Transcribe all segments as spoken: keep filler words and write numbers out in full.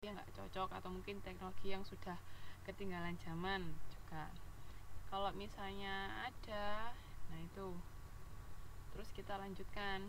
yang nggak cocok atau mungkin teknologi yang sudah ketinggalan zaman juga. Kalau misalnya ada, nah itu terus kita lanjutkan.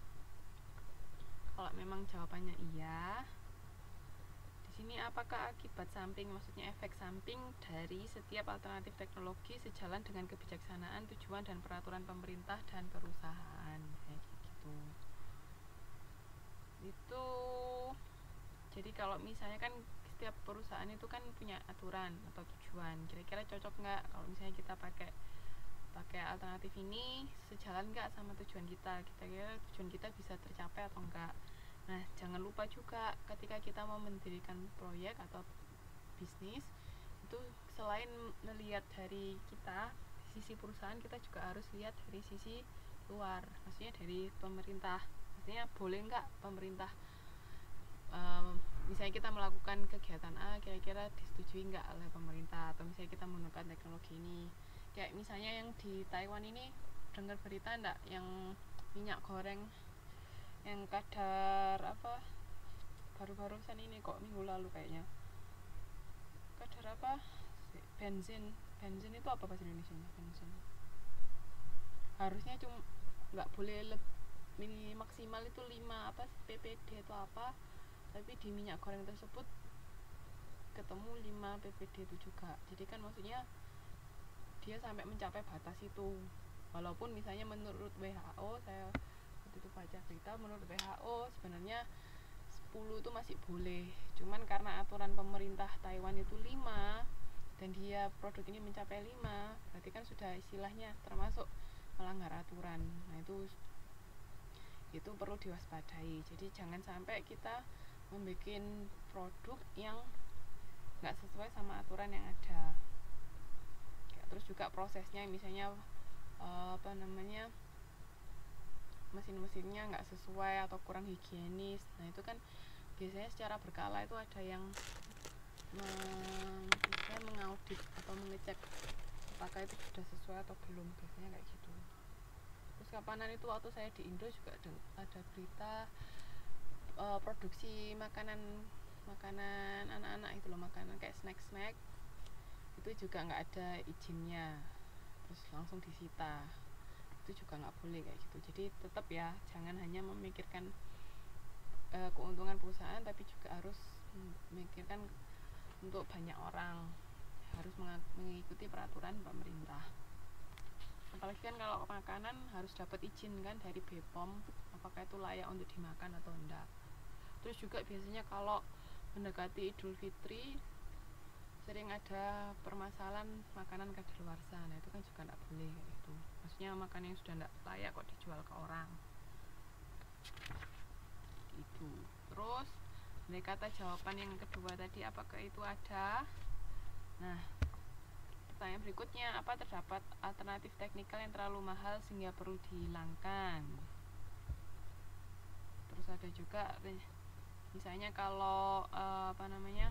Kalau memang jawabannya iya, di sini apakah akibat samping, maksudnya efek samping dari setiap alternatif teknologi sejalan dengan kebijaksanaan, tujuan dan peraturan pemerintah dan perusahaan, kayak gitu. Itu jadi kalau misalnya kan setiap perusahaan itu kan punya aturan atau tujuan, kira-kira cocok nggak kalau misalnya kita pakai pakai alternatif ini, sejalan nggak sama tujuan kita, kita kira tujuan kita bisa tercapai atau enggak. Nah, jangan lupa juga ketika kita mau mendirikan proyek atau bisnis, itu selain melihat dari kita, sisi perusahaan, kita juga harus lihat dari sisi luar, maksudnya dari pemerintah. Maksudnya boleh nggak pemerintah, um, misalnya kita melakukan kegiatan A, kira-kira disetujui nggak oleh pemerintah, atau misalnya kita menggunakan teknologi ini. Kayak misalnya yang di Taiwan ini, dengar berita enggak yang minyak goreng yang kadar apa baru-barusan ini kok minggu lalu kayaknya, kadar apa bensin bensin itu apa bahasa Indonesia nya? Bensin harusnya cuma nggak boleh lebih, mini maksimal itu lima apa P P D atau apa, tapi di minyak goreng tersebut ketemu lima P P D itu juga. Jadi kan maksudnya dia sampai mencapai batas itu, walaupun misalnya menurut W H O, saya waktu itu baca berita, menurut W H O sebenarnya sepuluh itu masih boleh, cuman karena aturan pemerintah Taiwan itu lima dan dia produk ini mencapai lima, berarti kan sudah istilahnya termasuk melanggar aturan. Nah itu itu perlu diwaspadai. Jadi jangan sampai kita membuat produk yang nggak sesuai sama aturan yang ada. Terus juga prosesnya, misalnya uh, apa namanya mesin-mesinnya nggak sesuai atau kurang higienis. Nah itu kan biasanya secara berkala itu ada yang meng, mengaudit atau mengecek apakah itu sudah sesuai atau belum, biasanya kayak gitu. Terus kapanan itu waktu saya di Indo juga ada, ada berita uh, produksi makanan makanan anak-anak itu loh, makanan kayak snack-snack itu juga nggak ada izinnya, terus langsung disita. Itu juga nggak boleh kayak gitu. Jadi tetap ya, jangan hanya memikirkan uh, keuntungan perusahaan, tapi juga harus memikirkan untuk banyak orang, harus mengikuti peraturan pemerintah. Apalagi kan kalau makanan harus dapat izin kan dari B P O M, apakah itu layak untuk dimakan atau enggak. Terus juga biasanya kalau mendekati Idul Fitri sering ada permasalahan makanan kadaluarsa. Nah itu kan juga tidak boleh gitu. Maksudnya makanan yang sudah tidak layak kok dijual ke orang itu. Terus dari kata jawaban yang kedua tadi, apakah itu ada? Nah pertanyaan berikutnya, apa terdapat alternatif teknikal yang terlalu mahal sehingga perlu dihilangkan? Terus ada juga misalnya kalau uh, apa namanya,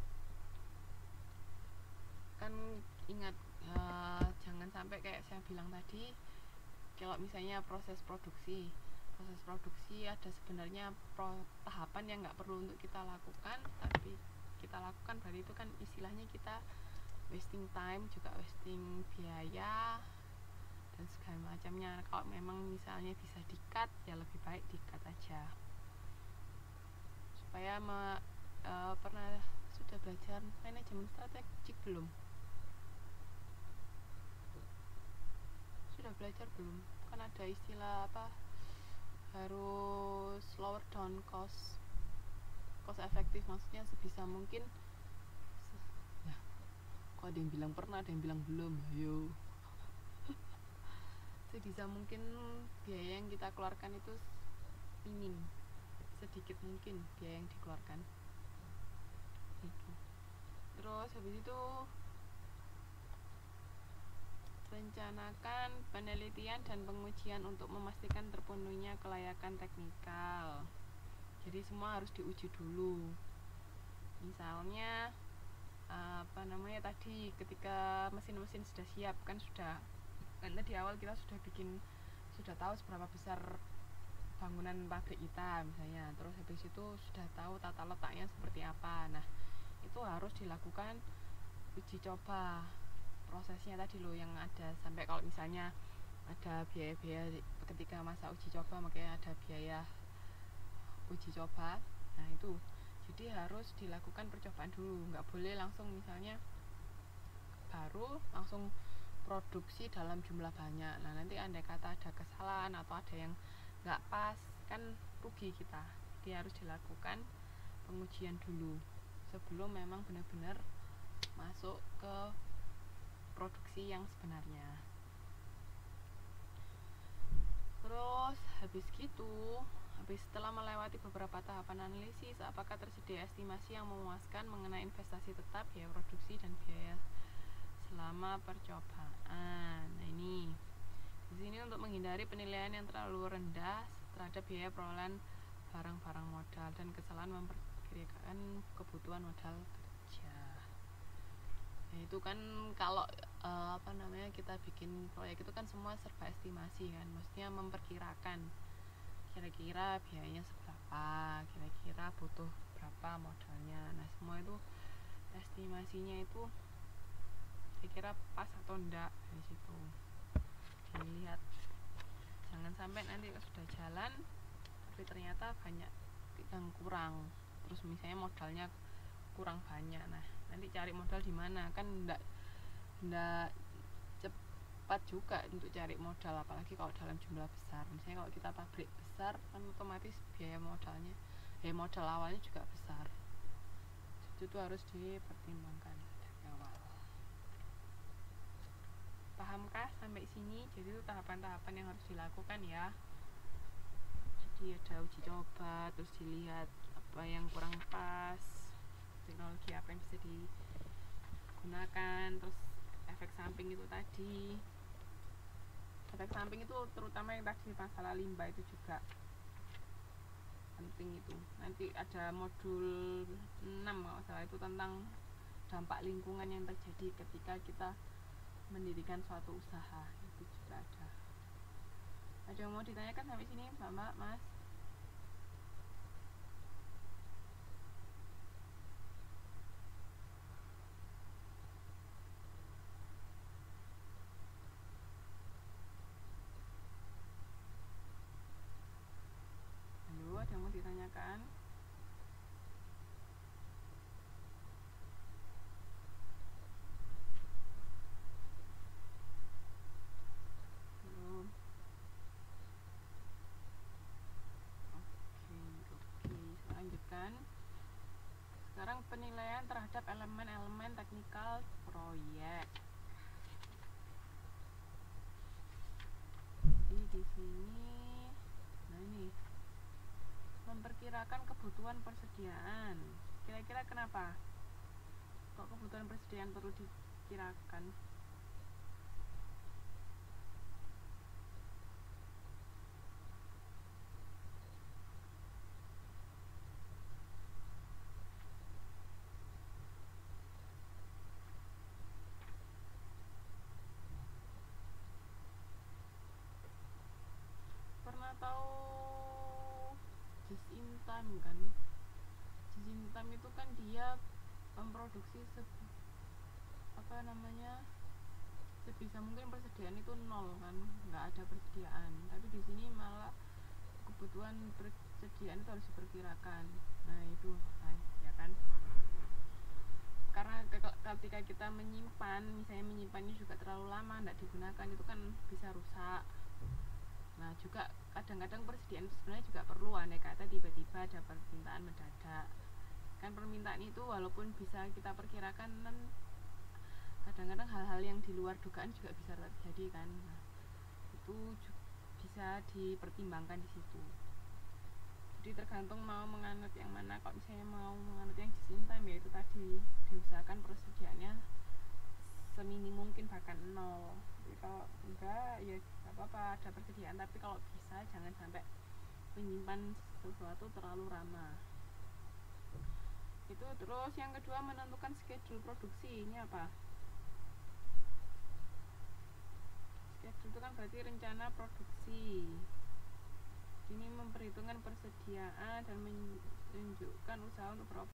kan ingat uh, jangan sampai kayak saya bilang tadi, kalau misalnya proses produksi proses produksi ada sebenarnya pro, tahapan yang nggak perlu untuk kita lakukan, tapi kita lakukan, berarti itu kan istilahnya kita wasting time, juga wasting biaya dan segala macamnya. Kalau memang misalnya bisa di-cut, ya lebih baik di-cut aja, supaya me, uh, pernah sudah belajar manajemen strategik belum? Sudah belajar belum? Kan ada istilah apa, harus lower down cost cost efektif, maksudnya sebisa mungkin ya, kok ada yang bilang pernah, ada yang bilang belum, ayo sebisa mungkin biaya yang kita keluarkan itu minim, sedikit mungkin biaya yang dikeluarkan itu. Terus habis itu rencanakan penelitian dan pengujian untuk memastikan terpenuhinya kelayakan teknikal. Jadi semua harus diuji dulu. Misalnya apa namanya tadi, ketika mesin-mesin sudah siap, kan sudah, karena di awal kita sudah bikin, sudah tahu seberapa besar bangunan pabrik kita misalnya, terus habis itu sudah tahu tata letaknya seperti apa. itu harus dilakukan uji coba prosesnya tadi loh, yang ada sampai kalau misalnya ada biaya-biaya ketika masa uji coba, makanya ada biaya uji coba. Nah itu jadi harus dilakukan percobaan dulu, nggak boleh langsung misalnya baru langsung produksi dalam jumlah banyak. Nah nanti andai kata ada kesalahan atau ada yang nggak pas kan rugi kita. Jadi harus dilakukan pengujian dulu sebelum memang benar-benar masuk ke produksi yang sebenarnya. Terus habis gitu, habis setelah melewati beberapa tahapan analisis, apakah tersedia estimasi yang memuaskan mengenai investasi tetap, biaya produksi, dan biaya selama percobaan. Nah ini di sini untuk menghindari penilaian yang terlalu rendah terhadap biaya perolehan barang-barang modal dan kesalahan memperkirakan kebutuhan modal kerja. Nah itu kan kalau e, apa namanya kita bikin proyek itu kan semua serba estimasi kan, maksudnya memperkirakan kira-kira biayanya seberapa, kira-kira butuh berapa modalnya. Nah semua itu estimasinya itu kira-kira pas atau enggak dari situ dilihat. Jangan sampai nanti sudah jalan tapi ternyata banyak yang kurang, terus misalnya modalnya kurang banyak. Nah nanti cari modal di mana kan enggak enggak cepat juga untuk cari modal, apalagi kalau dalam jumlah besar. Misalnya kalau kita pabrik besar kan otomatis biaya modalnya biaya modal awalnya juga besar. Itu tuh harus dipertimbangkan dari awal. Pahamkah sampai sini? Jadi itu tahapan-tahapan yang harus dilakukan ya. Jadi ada uji coba, terus dilihat apa yang kurang pas, teknologi apa yang bisa digunakan, terus efek samping itu tadi. Efek samping itu terutama yang tadi masalah limbah itu juga penting itu. Nanti ada modul enam kalau salah itu tentang dampak lingkungan yang terjadi ketika kita mendirikan suatu usaha, itu juga ada. Ada yang mau ditanyakan sampai sini, Mbak, Mas? Halo, ada yang mau ditanyakan? Belum. Oke, oke, saya lanjutkan. Sekarang penilaian terhadap elemen-elemen teknikal proyek. Jadi di sini, nah ini memperkirakan kebutuhan persediaan. Kira-kira kenapa kok kebutuhan persediaan perlu dikirakan? Pernah tahu just in time kan? Just in time itu kan dia memproduksi se apa namanya sebisa mungkin persediaan itu nol kan, nggak ada persediaan. Tapi di sini malah kebutuhan persediaan itu harus diperkirakan. Nah itu nah, ya kan, karena ketika kita menyimpan, misalnya menyimpannya juga terlalu lama nggak digunakan, itu kan bisa rusak. Nah juga kadang-kadang persediaan itu sebenarnya juga perlu, andai kata tiba-tiba ada permintaan mendadak kan. Permintaan itu walaupun bisa kita perkirakan kan kadang-kadang hal-hal yang di luar dugaan juga bisa terjadi kan. Nah, itu bisa dipertimbangkan di situ. Jadi tergantung mau menganut yang mana. Kalau misalnya mau menganut yang just in time, ya itu tadi diusahakan persediaannya seminim mungkin bahkan nol. Jadi kalau enggak ya nggak apa-apa ada persediaan, tapi kalau bisa jangan sampai menyimpan sesuatu terlalu lama. Itu. Terus yang kedua menentukan schedule produksi. Ini apa? Schedule itu kan berarti rencana produksi. Ini memperhitungkan persediaan dan menunjukkan usaha untuk beroperasi